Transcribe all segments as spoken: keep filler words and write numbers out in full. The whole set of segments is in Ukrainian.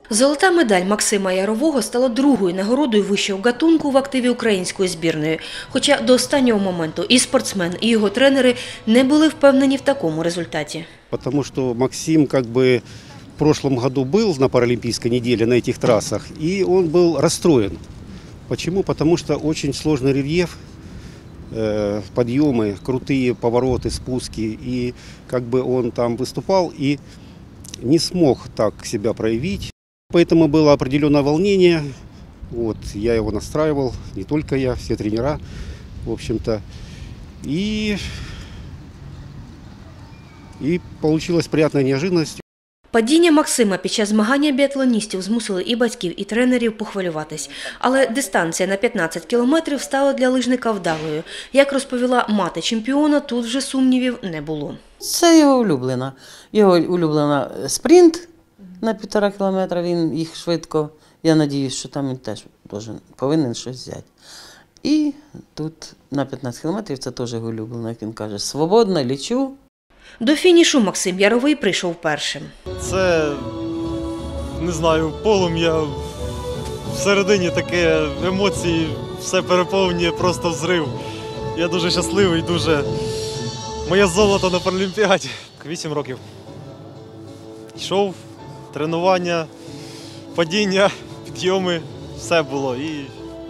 Золота медаль Максима Ярового стала другою нагородою вищого гатунку в активі української збірної. Хоча до останнього моменту і спортсмен, і його тренери не були впевнені в такому результаті. Тому що Максим, как бы, в прошлом году был на паралимпийской неделе на этих трассах, и он был расстроен. Почему? Потому что очень сложный рельеф, э, подъемы, крутые повороты, спуски, и как бы он там выступал и не смог так себя проявить. Поэтому было определенное волнение. Вот, я его настраивал, не только я, все тренера, в общем-то. И, и получилась приятная неожиданность. Падіння Максима під час змагання біатлоністів змусили і батьків, і тренерів похвилюватись. Але дистанція на п'ятнадцять кілометрів стала для лижника вдалою. Як розповіла мати чемпіона, тут вже сумнівів не було. Це його улюблена. Його улюблена спринт на півтора кілометра, він їх швидко, я сподіваюся, що там він теж повинен щось взяти. І тут на п'ятнадцять кілометрів це теж його улюблена, як він каже, свободно, лічу. До фінішу Максим Яровий прийшов першим. Це, не знаю, полум'я, всередині таке, емоції, все переповнює, просто взрив. Я дуже щасливий, дуже. Моє золото на Паралімпіаді. Вісім років. Йшов, тренування, падіння, підйоми, все було і,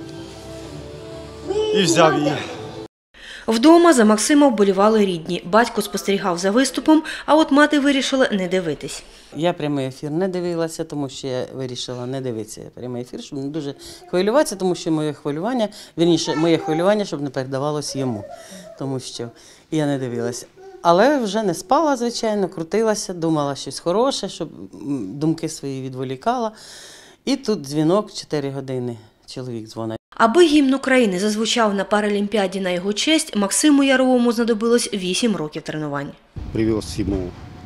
і взяв її. Вдома за Максима вболівали рідні. Батько спостерігав за виступом, а от мати вирішила не дивитись. Я прямий ефір не дивилася, тому що я вирішила не дивитися прямий ефір, щоб не дуже хвилюватися, тому що моє хвилювання, вірніше, моє хвилювання, щоб не передавалося йому, тому що я не дивилася. Але вже не спала, звичайно, крутилася, думала щось хороше, щоб думки свої відволікала. І тут дзвінок, чотири години чоловік дзвонить. Аби гімн України зазвучав на Паралімпіаді на його честь, Максиму Яровому знадобилось вісім років тренувань. Привез ему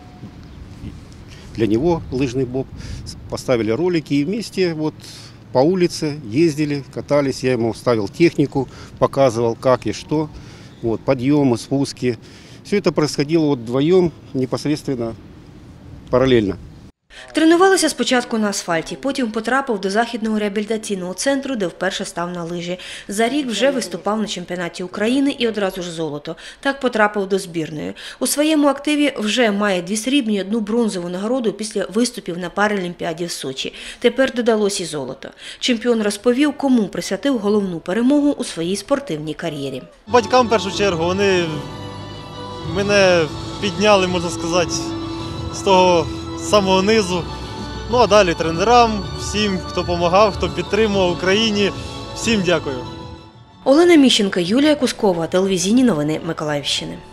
для него лыжный боб, поставили ролики и вместе вот по улице ездили, катались. Я ему ставил технику, показывал, как и что, вот, подъемы, спуски. Все это происходило вот вдвоем непосредственно параллельно. Тренувалися спочатку на асфальті, потім потрапив до Західного реабілітаційного центру, де вперше став на лижі. За рік вже виступав на чемпіонаті України і одразу ж золото. Так потрапив до збірної. У своєму активі вже має дві срібні і одну бронзову нагороду після виступів на Паралімпіаді в Сочі. Тепер додалось і золото. Чемпіон розповів, кому присвятив головну перемогу у своїй спортивній кар'єрі. Батькам, в першу чергу, вони мене підняли, можна сказати, з того з самого низу. Ну а далі тренерам, всім, хто допомагав, хто підтримував Україні, всім дякую. Олена Міщенко, Юлія Кускова, телевізійні новини Миколаївщини.